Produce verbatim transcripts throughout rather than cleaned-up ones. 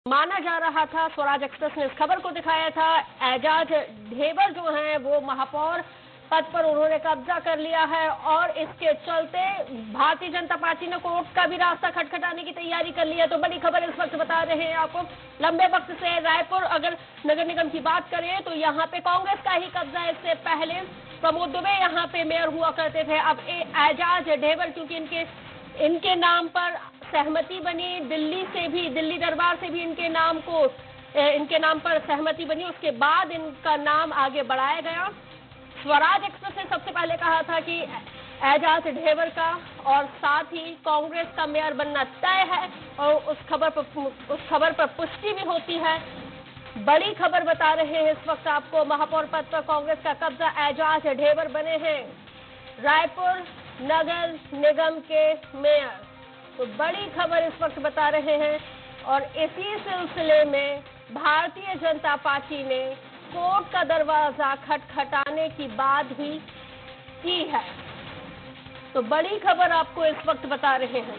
माना जा रहा था, स्वराज एक्सप्रेस ने इस खबर को दिखाया था, एजाज ढेबर जो हैं वो महापौर पद पर उन्होंने कब्जा कर लिया है और इसके चलते भारतीय जनता पार्टी ने कोर्ट का भी रास्ता खटखटाने की तैयारी कर ली है। तो बड़ी खबर इस वक्त बता रहे हैं आपको। लंबे वक्त से रायपुर अगर नगर निगम की बात करें तो यहाँ पे कांग्रेस का ही कब्जा है। इससे पहले प्रमोद दुबे यहाँ पे मेयर हुआ करते थे। अब एजाज ढेबर क्योंकि इनके इनके नाम पर सहमति बनी, दिल्ली से भी, दिल्ली दरबार से भी इनके नाम को इनके नाम पर सहमति बनी, उसके बाद इनका नाम आगे बढ़ाया गया। स्वराज एक्सप्रेस ने सबसे पहले कहा था कि एजाज ढेबर का और साथ ही कांग्रेस का मेयर बनना तय है और उस खबर पर उस खबर पर पुष्टि भी होती है। बड़ी खबर बता रहे हैं इस वक्त आपको, महापौर पद पर कांग्रेस का कब्जा, एजाज ढेबर बने हैं रायपुर नगर निगम के मेयर। तो बड़ी खबर इस वक्त बता रहे हैं और इसी सिलसिले में भारतीय जनता पार्टी ने कोर्ट का दरवाजा खटखटाने की बात भी की है। तो बड़ी खबर आपको इस वक्त बता रहे हैं।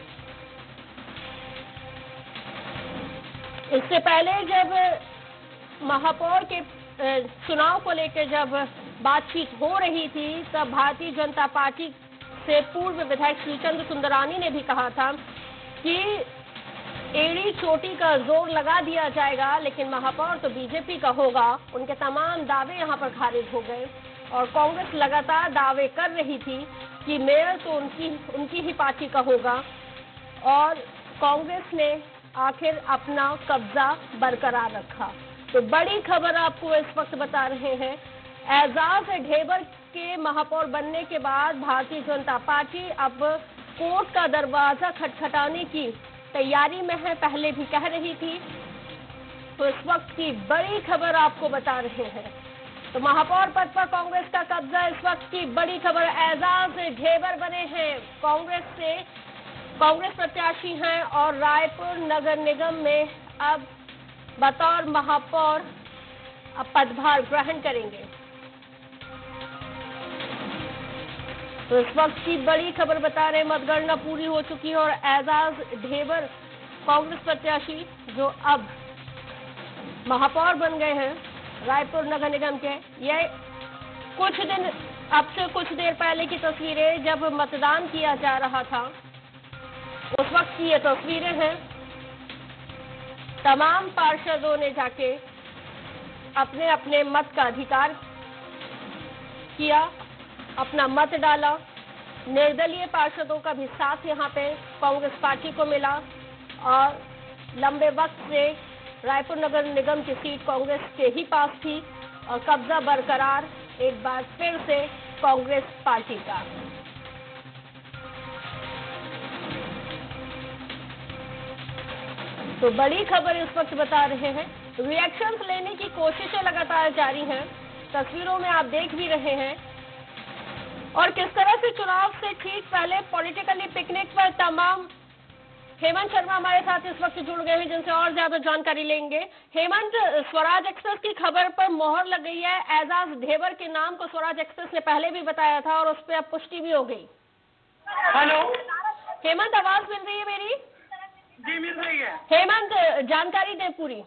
इससे पहले जब महापौर के चुनाव को लेकर जब बातचीत हो रही थी तब भारतीय जनता पार्टी से पूर्व विधायक श्रीचंद्र सुंदरानी ने भी कहा था कि एड़ी चोटी का जोर लगा दिया जाएगा लेकिन महापौर तो बीजेपी का होगा। उनके तमाम दावे यहां पर खारिज हो गए और कांग्रेस लगातार दावे कर रही थी कि मेयर तो उनकी उनकी ही पार्टी का होगा और कांग्रेस ने आखिर अपना कब्जा बरकरार रखा। तो बड़ी खबर आपको इस वक्त बता रहे हैं, एजाज ढेबर के महापौर बनने के बाद भारतीय जनता पार्टी अब कोर्ट का दरवाजा खटखटाने की तैयारी में है, पहले भी कह रही थी। तो इस वक्त की बड़ी खबर आपको बता रहे हैं। तो महापौर पद पर कांग्रेस का कब्जा, इस वक्त की बड़ी खबर, एजाज ढेबर बने हैं कांग्रेस से, कांग्रेस प्रत्याशी हैं और रायपुर नगर निगम में अब बतौर महापौर अब पदभार ग्रहण करेंगे। तो इस वक्त की बड़ी खबर बता रहे हैं, मतगणना पूरी हो चुकी है और एजाज ढेबर कांग्रेस प्रत्याशी जो अब महापौर बन गए हैं रायपुर नगर निगम के। ये कुछ दिन अब से कुछ देर पहले की तस्वीरें जब मतदान किया जा रहा था उस वक्त की ये तस्वीरें हैं। तमाम पार्षदों ने जाके अपने अपने मत का अधिकार किया, अपना मत डाला। निर्दलीय पार्षदों का भी साथ यहां पे कांग्रेस पार्टी को मिला और लंबे वक्त से रायपुर नगर निगम की सीट कांग्रेस के ही पास थी और कब्जा बरकरार एक बार फिर से कांग्रेस पार्टी का। तो बड़ी खबर इस वक्त बता रहे हैं, रिएक्शंस लेने की कोशिशें लगातार जारी हैं। तस्वीरों में आप देख भी रहे हैं और किस तरह से चुनाव से ठीक पहले पॉलिटिकली पिकनिक पर तमाम। हेमंत शर्मा हमारे साथ इस वक्त जुड़ गए हैं जिनसे और ज्यादा जानकारी लेंगे। हेमंत, स्वराज एक्सप्रेस की खबर पर मोहर लग गई है, एजाज ढेबर के नाम को स्वराज एक्सप्रेस ने पहले भी बताया था और उस पर अब पुष्टि भी हो गई। हेलो हेमंत, आवाज मिल रही है मेरी? जी मिल रही है। हेमंत, जानकारी दे पूरी।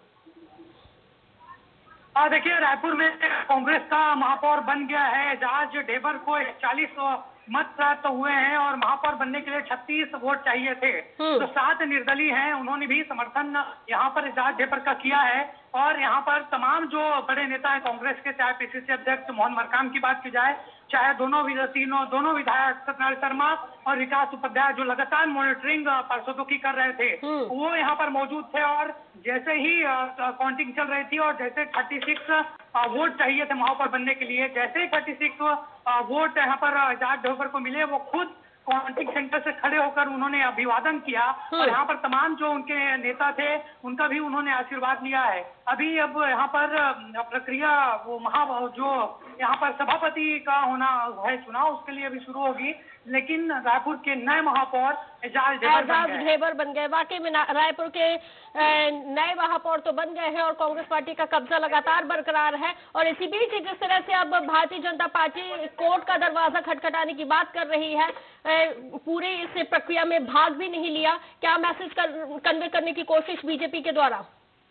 हाँ देखिए, रायपुर में कांग्रेस का महापौर बन गया है एजाज ढेबर को चालीस मत प्राप्त हुए हैं और महापौर बनने के लिए छत्तीस वोट चाहिए थे। तो सात निर्दलीय हैं, उन्होंने भी समर्थन यहाँ पर एजाज ढेबर का किया है और यहाँ पर तमाम जो बड़े नेता हैं कांग्रेस के, चाहे पीसीसी अध्यक्ष मोहन मरकाम की बात की जाए, चाहे दोनों तीनों दोनों विधायक सत्यनारायण शर्मा और विकास उपाध्याय जो लगातार मॉनिटरिंग पार्षदों की कर रहे थे, वो यहाँ पर मौजूद थे और जैसे ही काउंटिंग चल रही थी और जैसे छत्तीस वोट चाहिए थे महापौर बनने के लिए, जैसे ही छत्तीस वोट यहाँ पर एजाज ढेबर को मिले, वो खुद काउंटिंग सेंटर से खड़े होकर उन्होंने अभिवादन किया और यहाँ पर तमाम जो उनके नेता थे उनका भी उन्होंने आशीर्वाद लिया है। अभी अब यहाँ पर प्रक्रिया वो महा जो यहाँ पर सभापति का होना है चुनाव, उसके लिए अभी शुरू होगी। लेकिन रायपुर के नए महापौर एजाज ढेबर बन गए। वाकई में रायपुर के नए महापौर तो बन गए हैं और कांग्रेस पार्टी का कब्जा लगातार बरकरार है। और इसी बीच जिस तरह से अब भारतीय जनता पार्टी कोर्ट का दरवाजा खटखटाने की बात कर रही है, पूरी इस प्रक्रिया में भाग भी नहीं लिया, क्या मैसेज कर, कन्वे करने की कोशिश बीजेपी के द्वारा?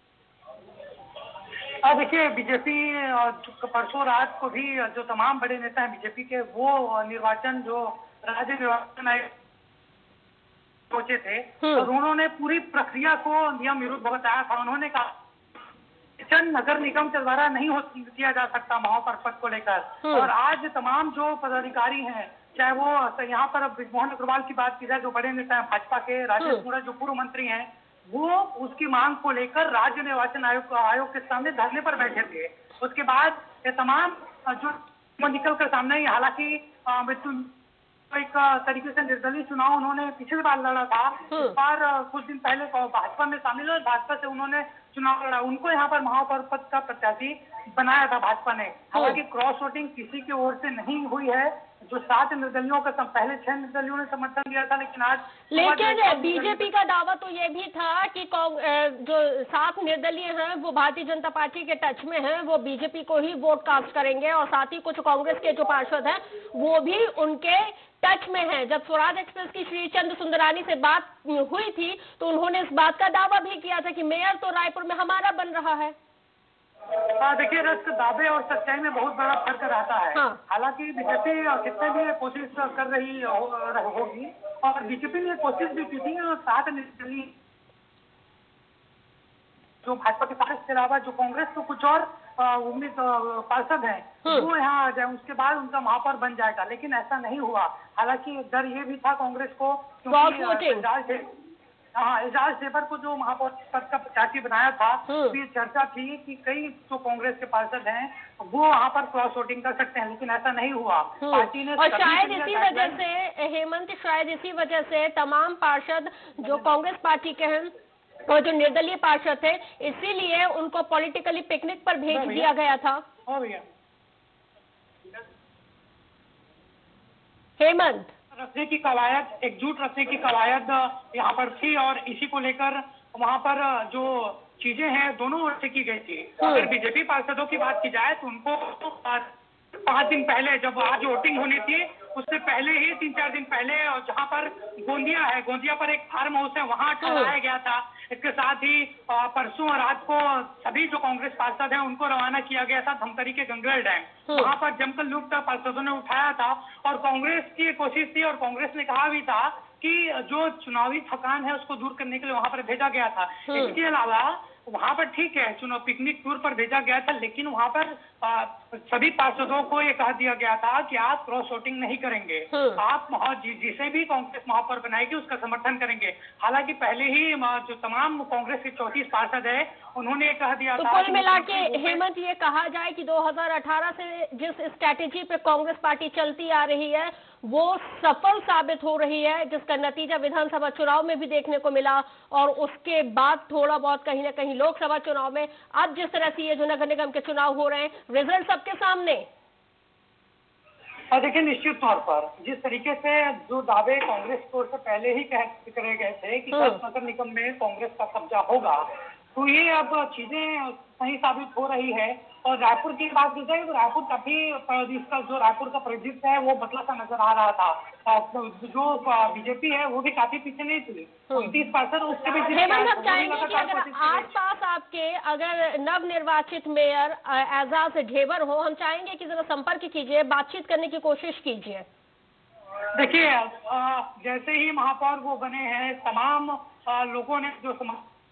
देखिए, बीजेपी परसों रात को भी जो तमाम बड़े नेता हैं बीजेपी के, वो निर्वाचन जो राज्य निर्वाचन आयोग पहुंचे थे और उन्होंने पूरी प्रक्रिया को नियम विरुद्ध बताया था। उन्होंने कहा नगर निगम के द्वारा नहीं हो किया जा सकता महापौर पद को लेकर। और आज तमाम जो पदाधिकारी हैं, चाहे वो यहाँ पर ब्रिजमोहन अग्रवाल की बात की जाए जो बड़े नेता हैं भाजपा के, राजेश मूणत जो पूर्व मंत्री हैं, वो उसकी मांग को लेकर राज्य निर्वाचन आयोग आयोग के सामने धरने पर बैठे थे। उसके बाद ये तमाम जो निकल कर सामने आई, हालांकि एक तरीके से निर्दलीय चुनाव उन्होंने पिछली बार लड़ा था, इस बार कुछ दिन पहले भाजपा में शामिल हुए, भाजपा से उन्होंने चुनाव लड़ा, उनको यहाँ पर महापौर पद का प्रत्याशी बनाया था भाजपा ने। हालांकि क्रॉस वोटिंग किसी की ओर से नहीं हुई है, जो सात निर्दलियों का पहले छह निर्दलियों ने समर्थन दिया था, लेकिन आज लेकिन बीजेपी का दावा तो ये भी था कि जो सात निर्दलीय हैं वो भारतीय जनता पार्टी के टच में हैं, वो बीजेपी को ही वोट कास्ट करेंगे और साथ ही कुछ कांग्रेस के जो पार्षद हैं वो भी उनके टच में है। जब स्वराज एक्सप्रेस की श्री चंद्र सुंदरानी से बात हुई थी तो उन्होंने इस बात का दावा भी किया था कि मेयर तो रायपुर में हमारा बन रहा है। हाँ, देखिए, रस दावे और सच्चाई में बहुत बड़ा फर्क रहता है। हाँ। हालांकि बीजेपी कितने भी कोशिश कर रही होगी और बीजेपी ने कोशिश भी की थी सात निर्दलीय जो भाजपा के पार्षद के अलावा जो कांग्रेस को कुछ और उम्मीद पार्षद हैं वो यहाँ आ जाए, उसके बाद उनका महापौर बन जाएगा, लेकिन ऐसा नहीं हुआ। हालांकि डर ये भी था कांग्रेस को, क्योंकि हाँ, एजाज ढेबर को जो महापौर पद का प्रत्याशी बनाया था, ये चर्चा थी कि कई जो कांग्रेस के पार्षद हैं वो वहाँ पर क्रॉस वोटिंग कर सकते हैं, लेकिन ऐसा नहीं हुआ। पार्टी ने और शायद इसी वजह से हेमंत, शायद इसी वजह से तमाम पार्षद जो कांग्रेस पार्टी के हैं और जो निर्दलीय पार्षद थे, इसीलिए उनको पॉलिटिकली पिकनिक पर भेज दिया गया था। हेमंत, रखने की कवायद, एकजुट रखने की कवायद यहाँ पर थी और इसी को लेकर वहाँ पर जो चीजें हैं दोनों ओर से की गई थी। अगर बीजेपी पार्षदों की बात की जाए तो उनको पांच दिन पहले जब आज वोटिंग होनी थी उससे पहले ही तीन चार दिन पहले जहाँ पर गोंदिया है, गोंदिया पर एक फार्म हाउस है, वहाँ ठहराया गया था। इसके साथ ही परसों रात को सभी जो कांग्रेस पार्षद हैं उनको रवाना किया गया था धमतरी के गंगरेल डैम, वहाँ पर जमकर लुप्त पार्षदों ने उठाया था और कांग्रेस की कोशिश थी और कांग्रेस ने कहा भी था कि जो चुनावी थकान है उसको दूर करने के लिए वहाँ पर भेजा गया था। इसके अलावा वहाँ पर ठीक है चुनाव पिकनिक टूर पर भेजा गया था, लेकिन वहाँ पर आ, सभी पार्षदों को ये कह दिया गया था कि आप क्रॉस वोटिंग नहीं करेंगे, आप जिसे भी कांग्रेस महापौर बनाएगी उसका समर्थन करेंगे। हालांकि पहले ही जो तमाम कांग्रेस के चौंतीस पार्षद है उन्होंने ये कह दिया तो था। कुल मिला के हेमंत ये कहा जाए कि दो हज़ार अठारह से जिस स्ट्रैटेजी पे कांग्रेस पार्टी चलती आ रही है वो सफल साबित हो रही है, जिसका नतीजा विधानसभा चुनाव में भी देखने को मिला और उसके बाद थोड़ा बहुत कहीं ना कहीं लोकसभा चुनाव में अब जिस तरह से ये जो नगर निगम के चुनाव हो रहे हैं, रिजल्ट सबके सामने। देखिए, निश्चित तौर पर जिस तरीके से जो दावे कांग्रेस की ओर से पहले ही कह करे गए थे कि दस नगर निगम में कांग्रेस का कब्जा होगा, तो ये अब चीजें सही साबित हो रही है। और रायपुर की बात की जाए तो रायपुर काफी इसका जो रायपुर का परिदृश्य है वो बदला सा नजर आ रहा था। जो बीजेपी है वो भी काफी पीछे नहीं थी, उनतीस पार्षद उसके भी। हेमंत, हम चाहेंगे कि अगर आसपास आपके अगर नव निर्वाचित मेयर एजाज ढेबर हो, हम चाहेंगे कि जरा संपर्क कीजिए, बातचीत करने की कोशिश कीजिए। देखिए, जैसे ही महापौर वो बने हैं तमाम लोगों ने जो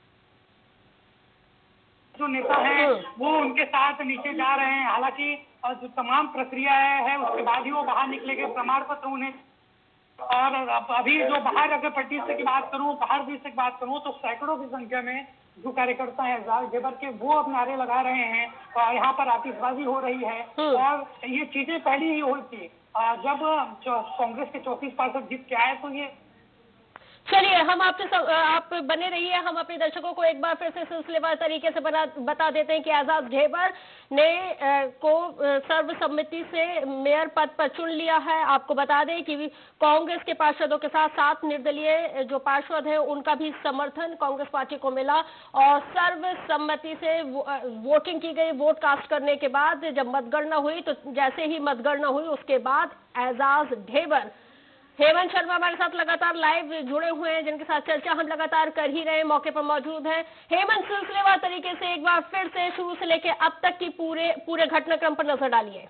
जो नेता हैं वो उनके साथ नीचे जा रहे हैं। हालांकि जो तमाम प्रक्रिया है उसके बाद ही वो बाहर निकलेंगे, प्रमाण पत्र उन्हें। और अभी जो बाहर अगर पट्टी से की बात करूं, बाहर भी से बात करूं तो सैकड़ों की संख्या में जो कार्यकर्ता हैं एजाज ढेबर के वो अब नारे लगा रहे हैं और यहाँ पर आतिशबाजी हो रही है। और ये चीजें पहले ही हुई थी जब कांग्रेस के चौंतीस पार्षद जीत के आए, तो ये चलिए, हम आपसे सब, आप बने रहिए। हम अपने दर्शकों को एक बार फिर से सिलसिलेवार तरीके से बना, बता देते हैं कि एजाज ढेबर ने आ, को सर्वसम्मति से मेयर पद पर चुन लिया है। आपको बता दें कि कांग्रेस के पार्षदों के साथ सात निर्दलीय जो पार्षद हैं उनका भी समर्थन कांग्रेस पार्टी को मिला और सर्वसम्मति से वो, वोटिंग की गई। वोट कास्ट करने के बाद जब मतगणना हुई तो जैसे ही मतगणना हुई उसके बाद एजाज ढेबर, हेमंत शर्मा हमारे साथ लगातार लाइव जुड़े हुए हैं, जिनके साथ चर्चा हम लगातार कर ही रहे हैं, मौके पर मौजूद हैं। हेमंत, सिलसिलेवार तरीके से एक बार फिर से शुरू से लेकर अब तक की पूरे पूरे घटनाक्रम पर नजर डालिए।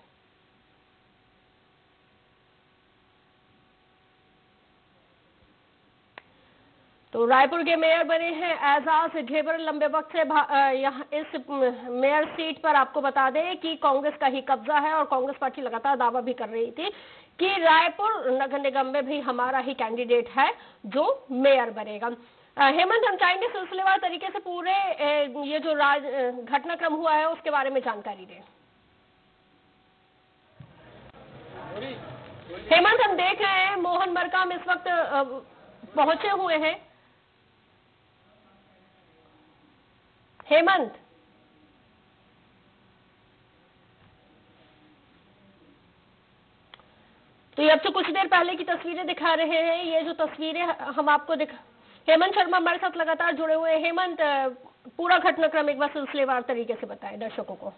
तो रायपुर के मेयर बने हैं एजाज ढेबर। लंबे वक्त से यहाँ इस मेयर सीट पर आपको बता दें कि कांग्रेस का ही कब्जा है और कांग्रेस पार्टी लगातार दावा भी कर रही थी कि रायपुर नगर निगम में भी हमारा ही कैंडिडेट है जो मेयर बनेगा। हेमंत, हम चाहेंगे सिलसिलेवार तरीके से पूरे ये जो राज घटनाक्रम हुआ है उसके बारे में जानकारी दें। हेमंत, हम देख रहे हैं मोहन मरकाम इस वक्त पहुंचे हुए हैं। हेमंत, तो ये अब से कुछ देर पहले की तस्वीरें दिखा रहे हैं। ये जो तस्वीरें हम आपको दिखा, हेमंत शर्मा हमारे साथ लगातार जुड़े हुए हैं। हेमंत, पूरा घटनाक्रम एक बार सिलसिलेवार तरीके से बताएं दर्शकों को।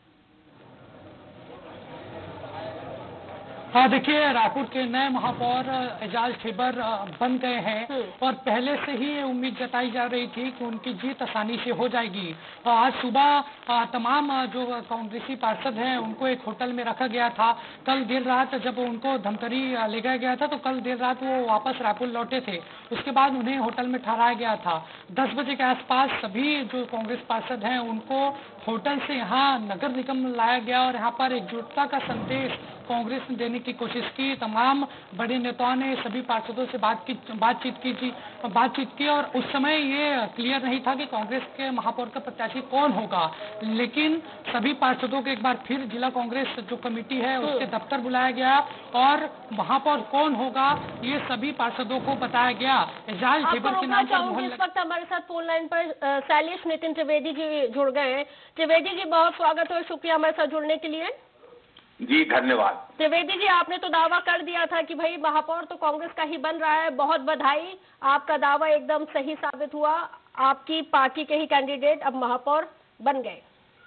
हाँ, देखिए, रायपुर के नए महापौर एजाज ढेबर बन गए हैं और पहले से ही ये उम्मीद जताई जा रही थी कि उनकी जीत आसानी से हो जाएगी। आज सुबह तमाम जो कांग्रेसी पार्षद हैं उनको एक होटल में रखा गया था। कल देर रात जब उनको धमतरी ले गया गया था तो कल देर रात वो वापस रायपुर लौटे थे। उसके बाद उन्हें होटल में ठहराया गया था। दस बजे के आसपास सभी जो कांग्रेस पार्षद हैं उनको होटल से यहाँ नगर निगम लाया गया और यहाँ पर एकजुटता का संदेश कांग्रेस ने देने की कोशिश की। तमाम बड़े नेताओं ने सभी पार्षदों से बात की बातचीत की थी बातचीत की और उस समय ये क्लियर नहीं था कि कांग्रेस के महापौर का प्रत्याशी कौन होगा, लेकिन सभी पार्षदों को एक बार फिर जिला कांग्रेस जो कमेटी है उसके दफ्तर बुलाया गया और महापौर कौन होगा ये सभी पार्षदों को बताया गया। एजाज ढेबर के नाम पर इस वक्त हमारे साथ फोन लाइन पर शैलेश नितिन त्रिवेदी जी जुड़ गए हैं। त्रिवेदी जी, बहुत स्वागत और शुक्रिया हमारे साथ जुड़ने के लिए। जी धन्यवाद। त्रिवेदी जी, आपने तो दावा कर दिया था कि भाई महापौर तो कांग्रेस का ही बन रहा है। बहुत बधाई, आपका दावा एकदम सही साबित हुआ। आपकी पार्टी के ही कैंडिडेट अब महापौर बन गए।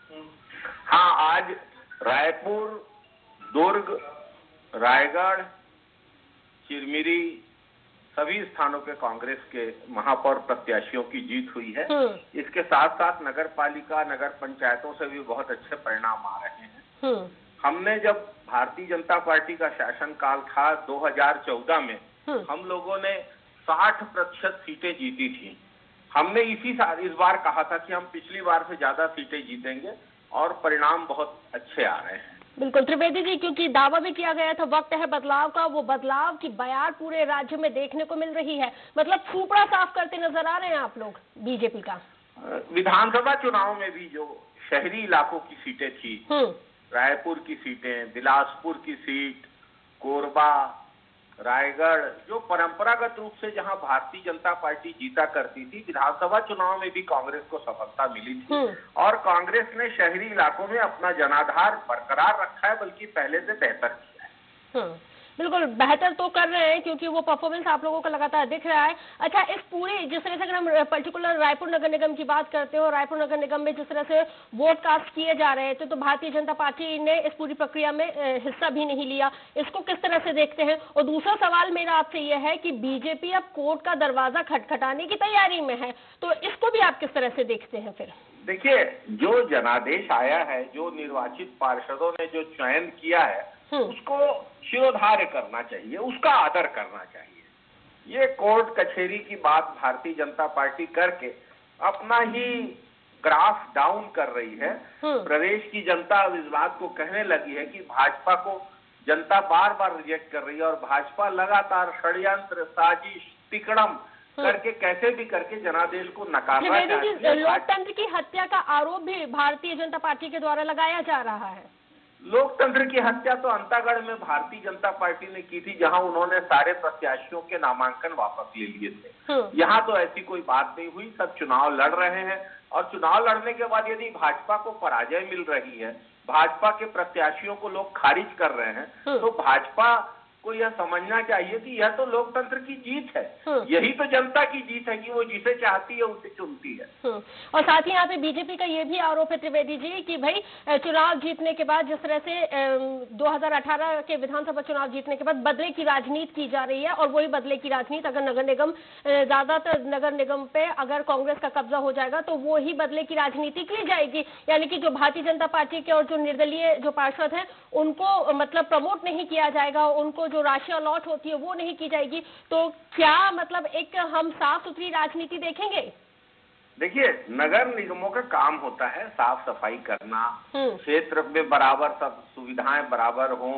हाँ, आज रायपुर, दुर्ग, रायगढ़, चिरमिरी सभी स्थानों के कांग्रेस के महापौर प्रत्याशियों की जीत हुई है। इसके साथ साथ नगर पालिका, नगर पंचायतों से भी बहुत अच्छे परिणाम आ रहे हैं। हमने जब भारतीय जनता पार्टी का शासनकाल था दो हज़ार चौदह में, हम लोगों ने साठ प्रतिशत सीटें जीती थी। हमने इसी साल इस बार कहा था कि हम पिछली बार से ज्यादा सीटें जीतेंगे और परिणाम बहुत अच्छे आ रहे हैं। बिल्कुल त्रिवेदी जी, क्योंकि दावा भी किया गया था वक्त है बदलाव का, वो बदलाव की बयार पूरे राज्य में देखने को मिल रही है। मतलब छूपड़ा साफ करते नजर आ रहे हैं आप लोग बीजेपी का। विधानसभा चुनाव में भी जो शहरी इलाकों की सीटें थी, रायपुर की सीटें, बिलासपुर की सीट, कोरबा, रायगढ़, जो परंपरागत रूप से जहां भारतीय जनता पार्टी जीता करती थी, विधानसभा चुनाव में भी कांग्रेस को सफलता मिली थी और कांग्रेस ने शहरी इलाकों में अपना जनाधार बरकरार रखा है, बल्कि पहले से बेहतर किया है। बिल्कुल बेहतर तो कर रहे हैं क्योंकि वो परफॉर्मेंस आप लोगों का लगातार दिख रहा है। अच्छा, इस पूरी जिस तरह से अगर हम पर्टिकुलर रायपुर नगर निगम की बात करते हो, रायपुर नगर निगम में जिस तरह से वोट कास्ट किए जा रहे थे, तो भारतीय जनता पार्टी ने इस पूरी प्रक्रिया में हिस्सा भी नहीं लिया। इसको किस तरह से देखते हैं? और दूसरा सवाल मेरा आपसे यह है कि बीजेपी अब कोर्ट का दरवाजा खटखटाने की तैयारी में है, तो इसको भी आप किस तरह से देखते हैं? फिर देखिए, जो जनादेश आया है, जो निर्वाचित पार्षदों ने जो चयन किया है, उसको शिरोधार्य करना चाहिए, उसका आदर करना चाहिए। ये कोर्ट कचहरी की बात भारतीय जनता पार्टी करके अपना ही ग्राफ डाउन कर रही है। प्रदेश की जनता अब इस बात को कहने लगी है कि भाजपा को जनता बार बार रिजेक्ट कर रही है और भाजपा लगातार षड्यंत्र, साजिश, तिकड़म करके कैसे भी करके जनादेश को नकारना चाहती है। लोकतंत्र की हत्या का आरोप भी भारतीय जनता पार्टी के द्वारा लगाया जा रहा है। लोकतंत्र की हत्या तो अंतागढ़ में भारतीय जनता पार्टी ने की थी, जहां उन्होंने सारे प्रत्याशियों के नामांकन वापस ले लिए थे। यहाँ तो ऐसी कोई बात नहीं हुई, सब चुनाव लड़ रहे हैं और चुनाव लड़ने के बाद यदि भाजपा को पराजय मिल रही है, भाजपा के प्रत्याशियों को लोग खारिज कर रहे हैं, तो भाजपा को यह समझना चाहिए कि यह तो लोकतंत्र की जीत है, यही तो जनता की जीत है कि वो जिसे चाहती है उसे चुनती है। और साथ ही यहाँ पे बीजेपी का ये भी आरोप है त्रिवेदी जी कि भाई चुनाव जीतने के बाद जिस तरह से दो हज़ार अठारह के विधानसभा चुनाव जीतने के बाद बदले की राजनीति की जा रही है, और वही बदले की राजनीति अगर नगर निगम ज्यादातर नगर निगम पे अगर कांग्रेस का कब्जा हो जाएगा तो वो ही बदले की राजनीति की जाएगी, यानी कि जो भारतीय जनता पार्टी के और जो निर्दलीय जो पार्षद हैं उनको मतलब प्रमोट नहीं किया जाएगा, उनको जो राशि अलॉट होती है वो नहीं की जाएगी। तो क्या मतलब एक हम साफ सुथरी राजनीति देखेंगे? देखिए, नगर निगमों का काम होता है साफ सफाई करना, क्षेत्र में बराबर सब सुविधाएं बराबर हों,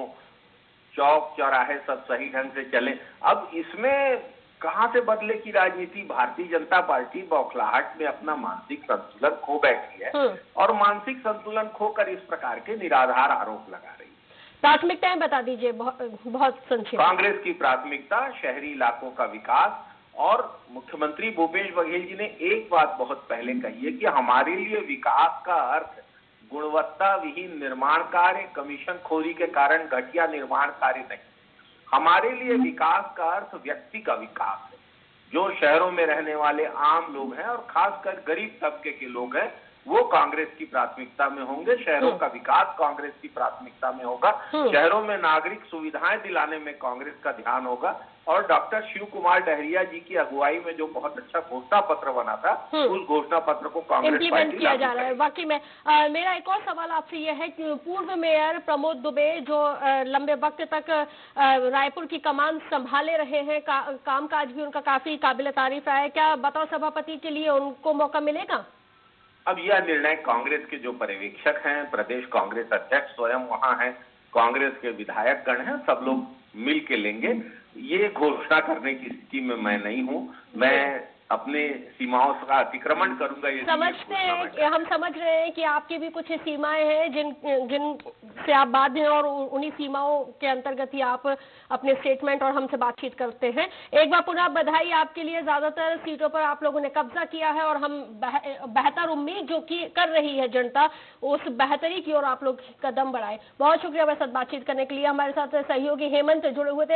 चौक चौराहे सब सही ढंग से चले। अब इसमें कहां से बदले की राजनीति? भारतीय जनता पार्टी बौखलाहट में अपना मानसिक संतुलन खो बैठी है और मानसिक संतुलन खोकर इस प्रकार के निराधार आरोप लगा रही है। प्राथमिकताएं बता दीजिए बहुत संक्षेप। कांग्रेस की प्राथमिकता शहरी इलाकों का विकास, और मुख्यमंत्री भूपेश बघेल जी ने एक बात बहुत पहले कही है कि हमारे लिए विकास का अर्थ गुणवत्ता विहीन निर्माण कार्य, कमीशन खोरी के कारण घटिया निर्माण कार्य नहीं। हमारे लिए विकास का अर्थ व्यक्ति का विकास है। जो शहरों में रहने वाले आम लोग हैं और खासकर गरीब तबके के लोग हैं, वो कांग्रेस की प्राथमिकता में होंगे। शहरों का विकास कांग्रेस की प्राथमिकता में होगा। शहरों में नागरिक सुविधाएं दिलाने में कांग्रेस का ध्यान होगा। और डॉक्टर शिव कुमार डहरिया जी की अगुवाई में जो बहुत अच्छा घोषणा पत्र बना था, उस घोषणा पत्र को कांग्रेस इम्प्लीमेंट किया जा रहा है। वाकई में आ, मेरा एक और सवाल आपसे यह है कि पूर्व मेयर प्रमोद दुबे जो आ, लंबे वक्त तक आ, रायपुर की कमान संभाले रहे हैं, का, कामकाज भी उनका काफी काबिल तारीफ है, क्या बतौर सभापति के लिए उनको मौका मिलेगा? अब यह निर्णय कांग्रेस के जो पर्यवेक्षक हैं, प्रदेश कांग्रेस अध्यक्ष स्वयं वहां हैं, कांग्रेस के विधायक गण हैं, सब लोग मिल के लेंगे। ये घोषणा करने की स्थिति में मैं नहीं हूं। मैं अपने सीमाओं का अतिक्रमण करूंगा। ये समझते हैं कि हम समझ रहे हैं कि आपकी भी कुछ सीमाएं हैं जिन जिन से आप बाध्य हैं, और उन्हीं सीमाओं के अंतर्गत ही आप अपने स्टेटमेंट और हमसे बातचीत करते हैं। एक बार पुनः बधाई आपके लिए, ज्यादातर सीटों पर आप लोगों ने कब्जा किया है और हम बह, बेहतर उम्मीद जो की कर रही है जनता, उस बेहतरी की ओर आप लोग कदम बढ़ाए। बहुत शुक्रिया मेरे साथ बातचीत करने के लिए। हमारे साथ सहयोगी हेमंत जुड़े हुए थे।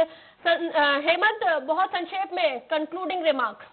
हेमंत, बहुत संक्षेप में कंक्लूडिंग रिमार्क।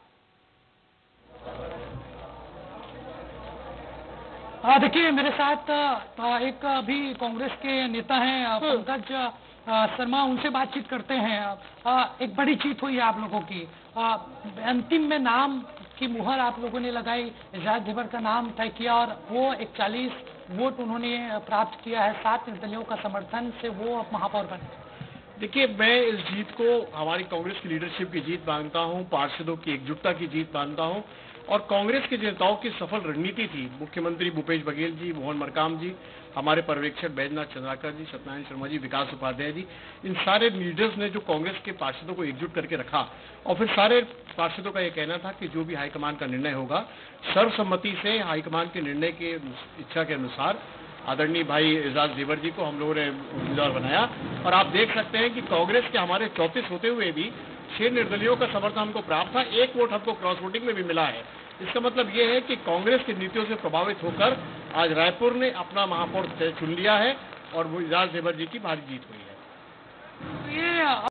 देखिए, मेरे साथ एक अभी कांग्रेस के नेता हैं पंकज शर्मा, उनसे बातचीत करते हैं। एक बड़ी जीत हुई है आप लोगों की। अंतिम में नाम की मुहर आप लोगों ने लगाई, एजाज ढेबर का नाम तय किया और वो इकतालीस वोट उन्होंने प्राप्त किया है। सात निर्दलियों का समर्थन से वो अब महापौर बने। देखिए, मैं इस जीत को हमारी कांग्रेस की लीडरशिप की जीत मानता हूं, पार्षदों की एकजुटता की जीत मानता हूं, और कांग्रेस के नेताओं की सफल रणनीति थी। मुख्यमंत्री भूपेश बघेल जी, मोहन मरकाम जी, हमारे पर्यवेक्षक बैजनाथ चंद्राकर जी, सत्यनारायण शर्मा जी, विकास उपाध्याय जी, इन सारे लीडर्स ने जो कांग्रेस के पार्षदों को एकजुट करके रखा। और फिर सारे पार्षदों का ये कहना था कि जो भी हाईकमान का निर्णय होगा, सर्वसम्मति से हाईकमान के निर्णय के इच्छा के अनुसार आदरणीय भाई एजाज ढेबर जी को हम लोगों ने उम्मीदवार बनाया। और आप देख सकते हैं कि कांग्रेस के हमारे चौंतीस होते हुए भी छह निर्दलियों का समर्थन हमको प्राप्त था। एक वोट हमको क्रॉस वोटिंग में भी मिला है। इसका मतलब ये है कि कांग्रेस की नीतियों से प्रभावित होकर आज रायपुर ने अपना महापौर चुन लिया है और वो एजाज ढेबर जी की भारी जीत हुई है। ये